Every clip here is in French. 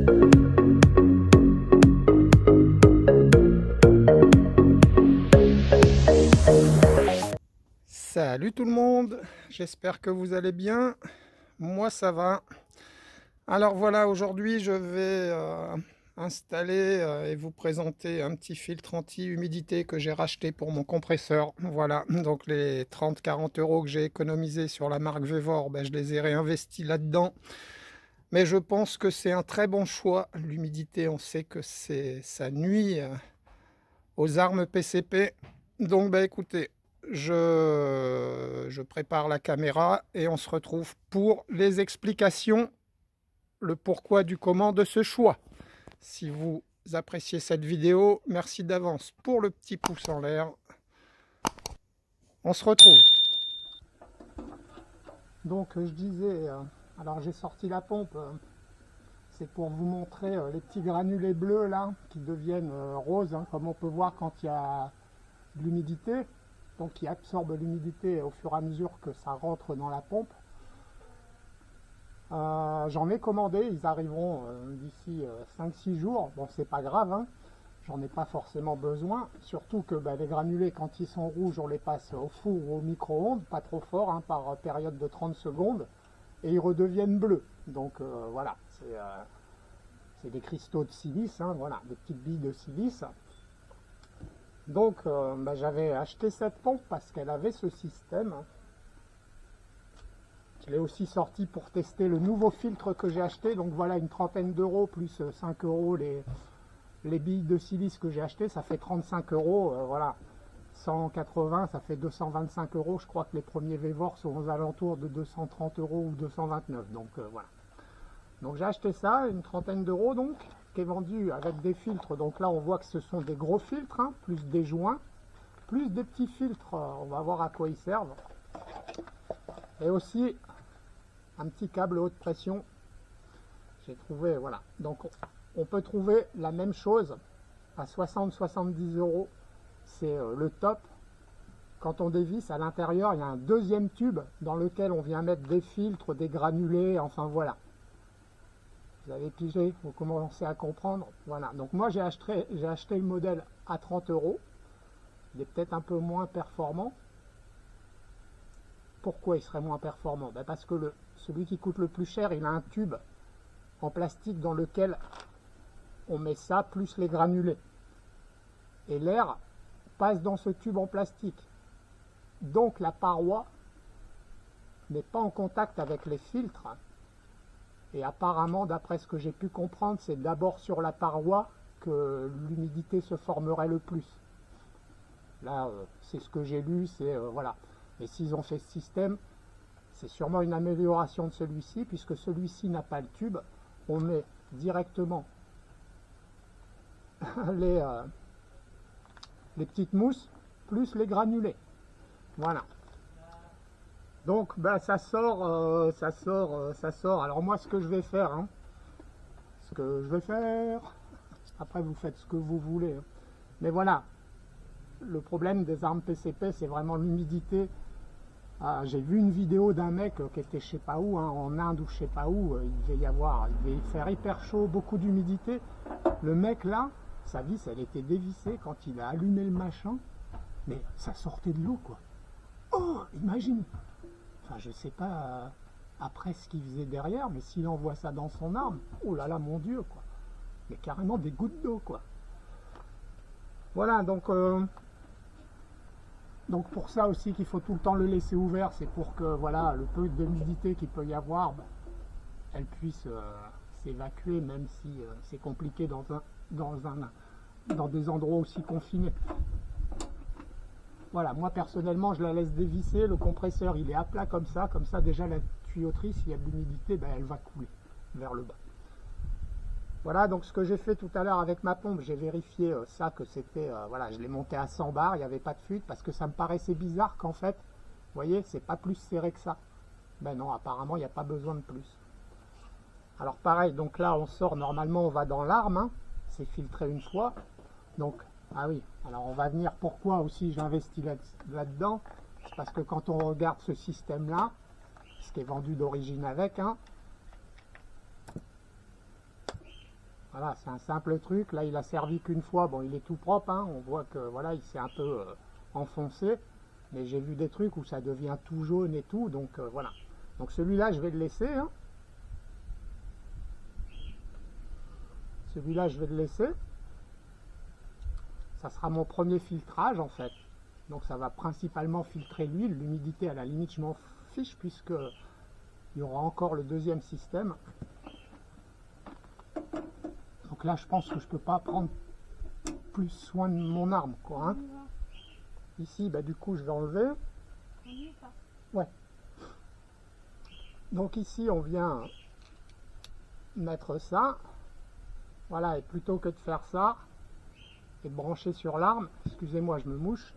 Salut tout le monde, j'espère que vous allez bien. Moi ça va. Alors voilà, aujourd'hui je vais installer et vous présenter un petit filtre anti-humidité que j'ai racheté pour mon compresseur. Voilà, donc les 30-40 euros que j'ai économisés sur la marque Vevor, ben, je les ai réinvestis là-dedans. Mais je pense que c'est un très bon choix. L'humidité, on sait que ça nuit aux armes PCP. Donc bah écoutez, je prépare la caméra et on se retrouve pour les explications, le pourquoi du comment de ce choix. Si vous appréciez cette vidéo, merci d'avance pour le petit pouce en l'air. On se retrouve. Donc je disais, alors j'ai sorti la pompe, c'est pour vous montrer les petits granulés bleus là qui deviennent roses, hein, comme on peut voir quand il y a de l'humidité, donc qui absorbe l'humidité au fur et à mesure que ça rentre dans la pompe. J'en ai commandé, ils arriveront d'ici 5-6 jours. Bon, c'est pas grave, hein, j'en ai pas forcément besoin, surtout que les granulés, quand ils sont rouges, on les passe au four ou au micro-ondes, pas trop fort, hein, par période de 30 secondes, et ils redeviennent bleus. Donc voilà, c'est des cristaux de silice, hein, voilà, des petites billes de silice. Donc j'avais acheté cette pompe parce qu'elle avait ce système. Je l'ai aussi sorti pour tester le nouveau filtre que j'ai acheté. Donc voilà, une trentaine d'euros plus 5 euros les billes de silice que j'ai acheté. Ça fait 35 euros. Voilà, 180, ça fait 225 euros. Je crois que les premiers Vevor sont aux alentours de 230 euros ou 229. Donc voilà. Donc j'ai acheté ça, une trentaine d'euros donc, qui est vendu avec des filtres. Donc là on voit que ce sont des gros filtres, hein, plus des joints, plus des petits filtres. On va voir à quoi ils servent. Et aussi un petit câble haute pression. J'ai trouvé, voilà. Donc on peut trouver la même chose à 60-70 euros. C'est le top. Quand on dévisse, à l'intérieur, il y a un deuxième tube dans lequel on vient mettre des filtres, des granulés, enfin voilà. Vous avez pigé, vous commencez à comprendre. Voilà, donc moi j'ai acheté le modèle à 30 euros. Il est peut-être un peu moins performant. Pourquoi il serait moins performant? Parce que celui qui coûte le plus cher, il a un tube en plastique dans lequel on met ça, plus les granulés. Et l'air passe dans ce tube en plastique. Donc la paroi n'est pas en contact avec les filtres. Et apparemment, d'après ce que j'ai pu comprendre, c'est d'abord sur la paroi que l'humidité se formerait le plus. Là, c'est ce que j'ai lu, c'est voilà. Et s'ils ont fait ce système, c'est sûrement une amélioration de celui-ci, puisque celui-ci n'a pas le tube. On met directement les petites mousses, plus les granulés. Voilà. Donc ça sort. Alors moi ce que je vais faire, hein, après vous faites ce que vous voulez, hein. Mais voilà, le problème des armes PCP, c'est vraiment l'humidité. J'ai vu une vidéo d'un mec qui était je sais pas où, hein, en Inde ou je sais pas où, il devait faire hyper chaud, beaucoup d'humidité. Le mec là, sa vis elle était dévissée quand il a allumé le machin, mais ça sortait de l'eau quoi. Oh, imagine. Enfin, je sais pas après ce qu'il faisait derrière, mais s'il envoie ça dans son arme, oh là là, mon Dieu, quoi. Mais carrément des gouttes d'eau, quoi. Voilà, donc pour ça aussi qu'il faut tout le temps le laisser ouvert, c'est pour que voilà, le peu d'humidité qu'il peut y avoir, elle puisse s'évacuer, même si c'est compliqué dans des endroits aussi confinés. Voilà, moi personnellement je la laisse dévisser, le compresseur il est à plat comme ça déjà la tuyauterie, s'il y a de l'humidité, elle va couler vers le bas. Voilà, donc ce que j'ai fait tout à l'heure avec ma pompe, j'ai vérifié ça, que c'était, voilà, je l'ai monté à 100 bars, il n'y avait pas de fuite, parce que ça me paraissait bizarre qu'en fait, vous voyez, c'est pas plus serré que ça. Ben non, apparemment il n'y a pas besoin de plus. Alors pareil, donc là on sort, normalement on va dans l'arme, hein, c'est filtré une fois, donc ah oui, alors on va venir pourquoi aussi j'investis là-dedans. C'est parce que quand on regarde ce système-là, ce qui est vendu d'origine avec, hein, Voilà, c'est un simple truc. Là, il a servi qu'une fois. Bon, il est tout propre, hein. On voit que voilà, il s'est un peu enfoncé. Mais j'ai vu des trucs où ça devient tout jaune et tout. Donc voilà. Donc celui-là, je vais le laisser, hein. Celui-là, je vais le laisser. Ça sera mon premier filtrage en fait. Donc ça va principalement filtrer l'huile. L'humidité, à la limite, je m'en fiche puisque il y aura encore le deuxième système. Donc là, je pense que je peux pas prendre plus soin de mon arme, quoi. Hein. Ici, bah, du coup, je vais enlever. Ouais. Donc ici, on vient mettre ça. Voilà, et plutôt que de faire ça et de brancher sur l'arme, excusez-moi, je me mouche.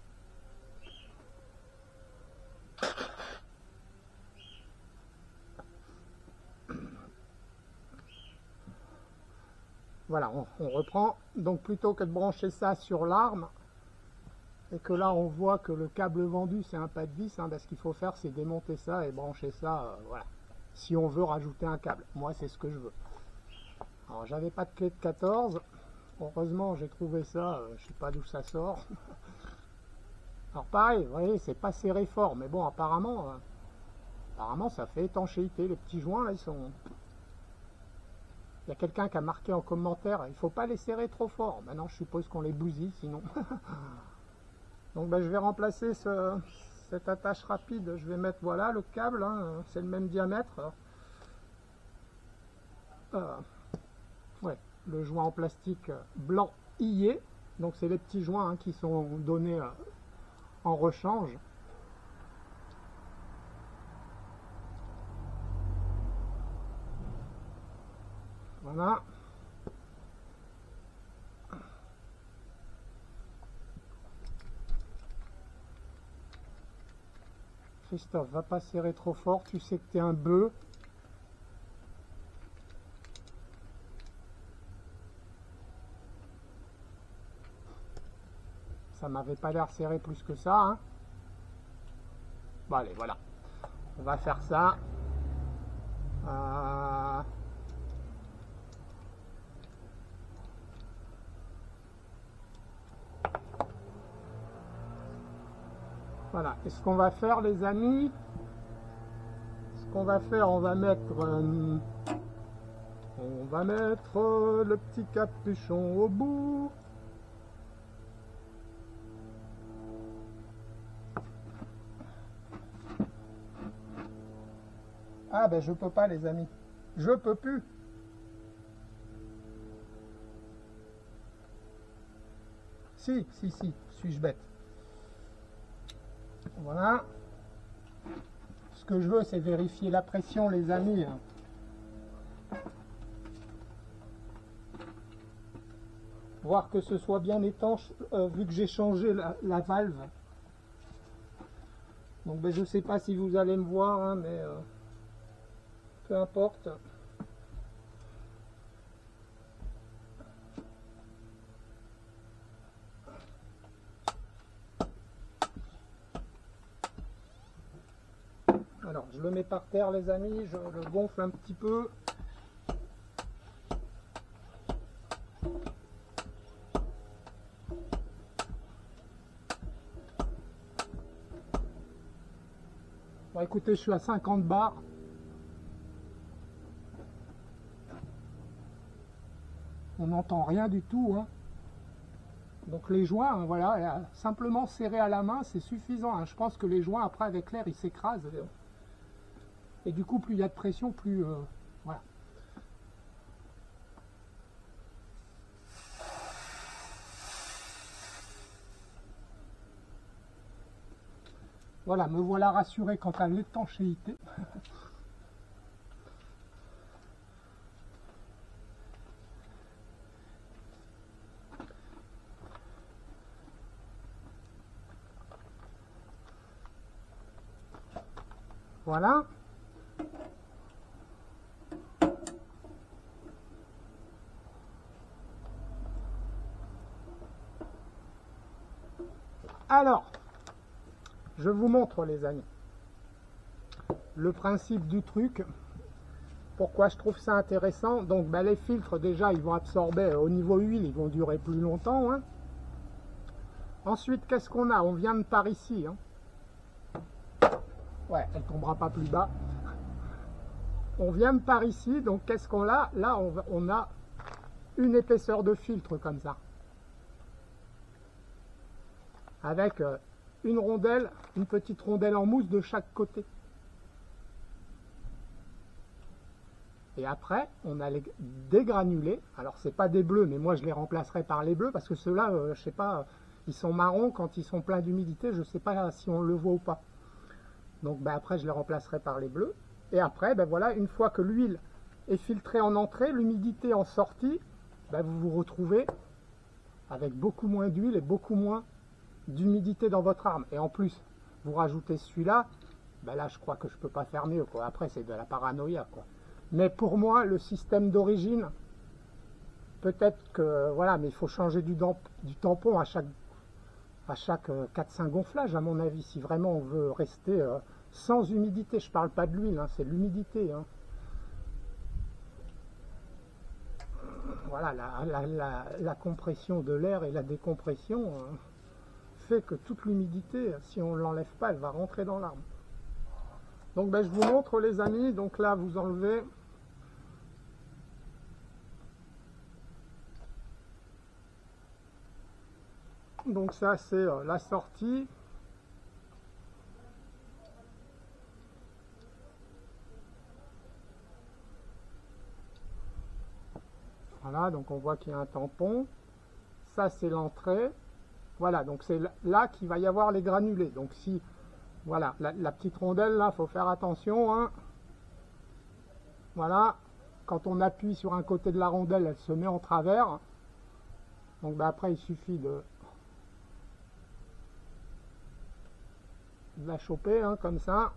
Voilà, on reprend. Donc plutôt que de brancher ça sur l'arme, et que là on voit que le câble vendu c'est un pas de vis, hein, ben, ce qu'il faut faire c'est démonter ça et brancher ça, voilà. Si on veut rajouter un câble, moi c'est ce que je veux. Alors j'avais pas de clé de 14, heureusement j'ai trouvé ça, je sais pas d'où ça sort. Alors pareil, vous voyez, c'est pas serré fort, mais bon apparemment ça fait étanchéité, les petits joints là ils sont... Il y a quelqu'un qui a marqué en commentaire, il ne faut pas les serrer trop fort. Maintenant, je suppose qu'on les bousille sinon. Donc, ben, je vais remplacer cette attache rapide. Je vais mettre, voilà, le câble. Hein, c'est le même diamètre. Ouais, le joint en plastique blanc ié. Donc, c'est les petits joints hein, qui sont donnés en rechange. Voilà. Christophe, va pas serrer trop fort, tu sais que tu es un bœuf. Ça m'avait pas l'air serré plus que ça. Hein. Bon allez, voilà. On va faire ça. Voilà, et ce qu'on va faire les amis, on va mettre le petit capuchon au bout. Ah ben je peux pas les amis, je peux plus. Si, suis-je bête? Voilà. Ce que je veux, c'est vérifier la pression, les amis. Voir que ce soit bien étanche, vu que j'ai changé la valve. Donc, ben, je ne sais pas si vous allez me voir, hein, mais peu importe. Alors, je le mets par terre, les amis, je le gonfle un petit peu. Bon, écoutez, je suis à 50 bars. On n'entend rien du tout. Hein. Donc les joints, hein, voilà, simplement serré à la main, c'est suffisant. Hein. Je pense que les joints, après, avec l'air, ils s'écrasent. Et du coup, plus il y a de pression, plus... voilà. Voilà, me voilà rassuré quant à l'étanchéité. Voilà. Alors, je vous montre les amis. Le principe du truc, pourquoi je trouve ça intéressant? Donc ben, les filtres déjà ils vont absorber au niveau huile, ils vont durer plus longtemps. Hein. Ensuite qu'est-ce qu'on a? On vient de par ici. Hein. Ouais, elle tombera pas plus bas. On vient de par ici, donc qu'est-ce qu'on a? Là on a une épaisseur de filtre comme ça. Avec une rondelle, une petite rondelle en mousse de chaque côté. Et après, on a des granulés. Alors, c'est pas des bleus, mais moi, je les remplacerai par les bleus, parce que ceux-là, je sais pas, ils sont marrons quand ils sont pleins d'humidité. Je sais pas si on le voit ou pas. Donc, ben, après, je les remplacerai par les bleus. Et après, ben, voilà, une fois que l'huile est filtrée en entrée, l'humidité en sortie, ben, vous vous retrouvez avec beaucoup moins d'huile et beaucoup moins d'humidité dans votre arme. Et en plus, vous rajoutez celui-là, ben là, je crois que je peux pas faire mieux, quoi. Après, c'est de la paranoïa, quoi. Mais pour moi, le système d'origine, peut-être que, voilà, mais il faut changer du tampon à chaque 4-5 gonflages, à mon avis, si vraiment on veut rester sans humidité. Je parle pas de l'huile, hein, c'est l'humidité. Hein. Voilà, la compression de l'air et la décompression fait que toute l'humidité, si on ne l'enlève pas, elle va rentrer dans l'arme. Donc ben, je vous montre les amis, donc là vous enlevez donc ça c'est la sortie. Voilà, donc on voit qu'il y a un tampon. Ça c'est l'entrée. Voilà, donc c'est là qu'il va y avoir les granulés. Donc si, voilà, la petite rondelle là, il faut faire attention. Hein. Voilà, quand on appuie sur un côté de la rondelle, elle se met en travers. Donc ben, après il suffit de la choper hein, comme ça.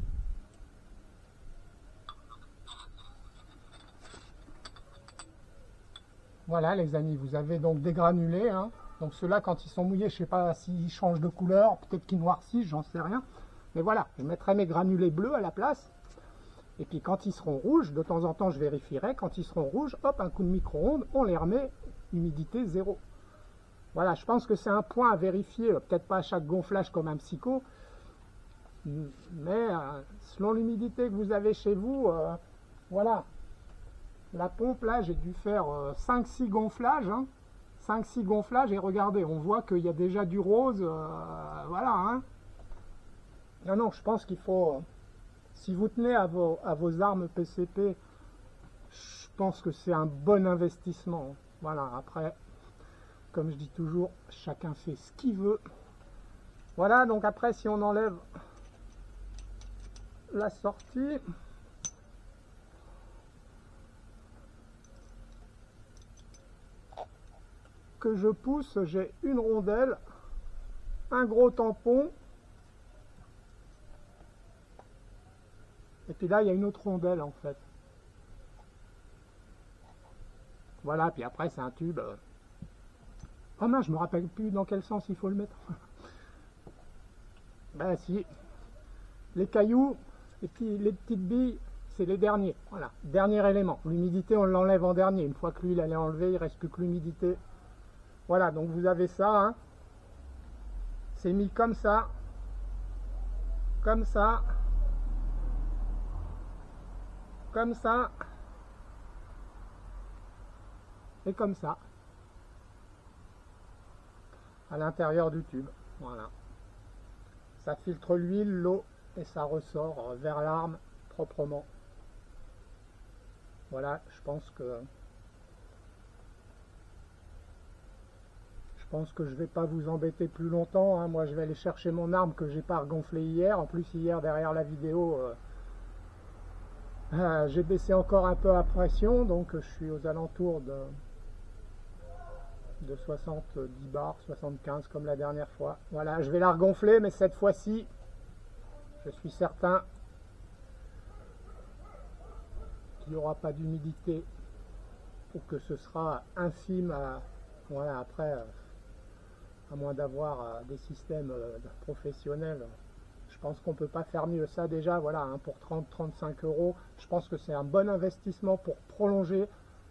Voilà les amis, vous avez donc des granulés. Hein. Donc ceux-là, quand ils sont mouillés, je ne sais pas s'ils changent de couleur, peut-être qu'ils noircissent, j'en sais rien. Mais voilà, je mettrai mes granulés bleus à la place. Et puis quand ils seront rouges, de temps en temps je vérifierai, quand ils seront rouges, hop, un coup de micro-ondes, on les remet, humidité 0. Voilà, je pense que c'est un point à vérifier, peut-être pas à chaque gonflage comme un psycho, mais selon l'humidité que vous avez chez vous, voilà. La pompe là, j'ai dû faire 5-6 gonflages, hein. 5-6 gonflages, et regardez, on voit qu'il y a déjà du rose, voilà. Hein. Non, non, je pense qu'il faut, si vous tenez à vos armes PCP, je pense que c'est un bon investissement. Voilà, après, comme je dis toujours, chacun fait ce qu'il veut. Voilà, donc après, si on enlève la sortie, que je pousse, j'ai une rondelle, un gros tampon, et puis là il y a une autre rondelle en fait. Voilà, puis après c'est un tube. Oh mince, je me rappelle plus dans quel sens il faut le mettre. Ben si, les cailloux, les petites billes, c'est les derniers. Voilà, dernier élément. L'humidité on l'enlève en dernier. Une fois que l'huile elle est enlevée, il ne reste plus que l'humidité. Voilà, donc vous avez ça, hein. C'est mis comme ça, comme ça, comme ça, et comme ça, à l'intérieur du tube. Voilà. Ça filtre l'huile, l'eau, et ça ressort vers l'arme proprement. Voilà, je pense que je vais pas vous embêter plus longtemps. Hein. Moi, je vais aller chercher mon arme que j'ai pas regonflée hier. En plus, hier, derrière la vidéo, j'ai baissé encore un peu à pression. Donc, je suis aux alentours de 70 bars, 75 comme la dernière fois. Voilà, je vais la regonfler, mais cette fois-ci, je suis certain qu'il n'y aura pas d'humidité ou que ce sera infime. Voilà, après... à moins d'avoir des systèmes professionnels, je Je pense qu'on ne peut pas faire mieux. Ça déjà, voilà, hein, pour 30-35 euros, je pense que c'est un bon investissement pour prolonger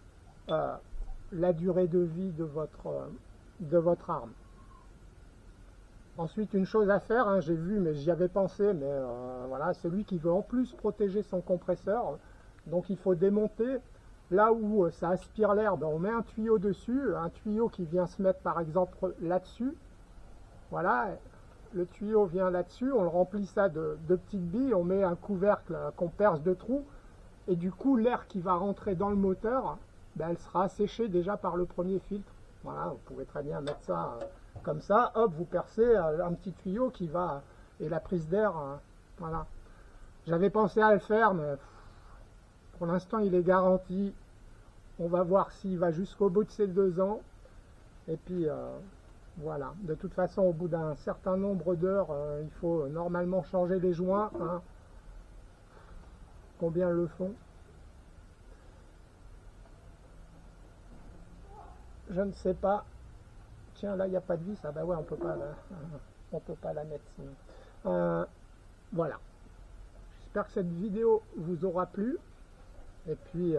la durée de vie de votre arme. Ensuite, une chose à faire, hein, j'ai vu, mais j'y avais pensé, mais voilà, celui qui veut en plus protéger son compresseur, donc il faut démonter là où ça aspire l'air, ben on met un tuyau dessus, un tuyau qui vient se mettre par exemple là-dessus. Voilà, le tuyau vient là-dessus, on le remplit ça de petites billes, on met un couvercle qu'on perce de trous, et du coup l'air qui va rentrer dans le moteur, ben, elle sera asséchée déjà par le premier filtre. Voilà, vous pouvez très bien mettre ça comme ça, hop, vous percez un petit tuyau qui va, et la prise d'air, voilà. J'avais pensé à le faire, mais pour l'instant il est garanti. On va voir s'il va jusqu'au bout de ces 2 ans. Et puis voilà, de toute façon au bout d'un certain nombre d'heures, il faut normalement changer les joints, hein. Combien le font? Je ne sais pas. Tiens, là il n'y a pas de vis. Ah bah ouais, on peut pas la mettre sinon. Voilà. J'espère que cette vidéo vous aura plu. Et puis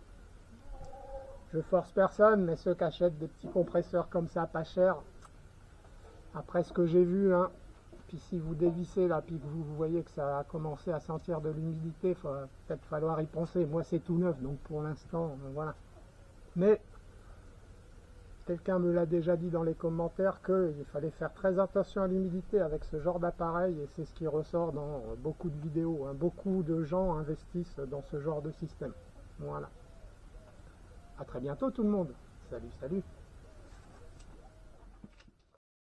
je force personne, mais ceux qui achètent des petits compresseurs comme ça pas cher, après ce que j'ai vu, hein, puis si vous dévissez là, puis que vous voyez que ça a commencé à sentir de l'humidité, il va peut-être falloir y penser. Moi c'est tout neuf, donc pour l'instant, voilà. Mais quelqu'un me l'a déjà dit dans les commentaires qu'il fallait faire très attention à l'humidité avec ce genre d'appareil, et c'est ce qui ressort dans beaucoup de vidéos, hein. Beaucoup de gens investissent dans ce genre de système. Voilà. À très bientôt tout le monde. Salut, salut.